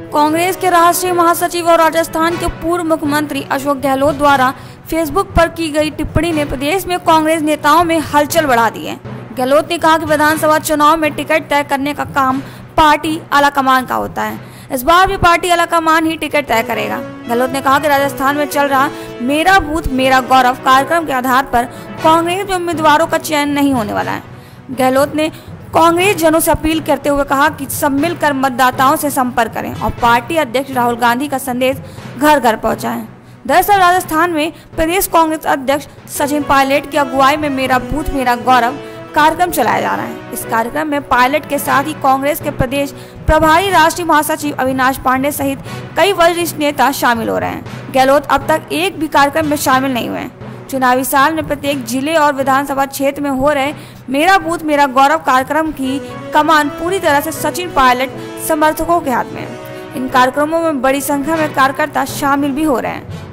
कांग्रेस के राष्ट्रीय महासचिव और राजस्थान के पूर्व मुख्यमंत्री अशोक गहलोत द्वारा फेसबुक पर की गई टिप्पणी ने प्रदेश में कांग्रेस नेताओं में हलचल बढ़ा दी है। गहलोत ने कहा कि विधानसभा चुनाव में टिकट तय करने का काम पार्टी आलाकमान का होता है। इस बार भी पार्टी आलाकमान ही टिकट तय करेगा। गहलोत ने कहा कि राजस्थान में चल रहा मेरा बूथ मेरा गौरव कार्यक्रम के आधार पर कांग्रेस में उम्मीदवारों का चयन नहीं होने वाला है। गहलोत ने कांग्रेस जनों से अपील करते हुए कहा कि सब मिलकर मतदाताओं से संपर्क करें और पार्टी अध्यक्ष राहुल गांधी का संदेश घर घर पहुंचाएं। दरअसल राजस्थान में प्रदेश कांग्रेस अध्यक्ष सचिन पायलट की अगुवाई में मेरा बूथ मेरा गौरव कार्यक्रम चलाया जा रहा है। इस कार्यक्रम में पायलट के साथ ही कांग्रेस के प्रदेश प्रभारी राष्ट्रीय महासचिव अविनाश पांडे सहित कई वरिष्ठ नेता शामिल हो रहे हैं। गहलोत अब तक एक भी कार्यक्रम में शामिल नहीं हुए। चुनावी साल में प्रत्येक जिले और विधानसभा क्षेत्र में हो रहे मेरा बूथ मेरा गौरव कार्यक्रम की कमान पूरी तरह से सचिन पायलट समर्थकों के हाथ में है। इन कार्यक्रमों में बड़ी संख्या में कार्यकर्ता शामिल भी हो रहे हैं।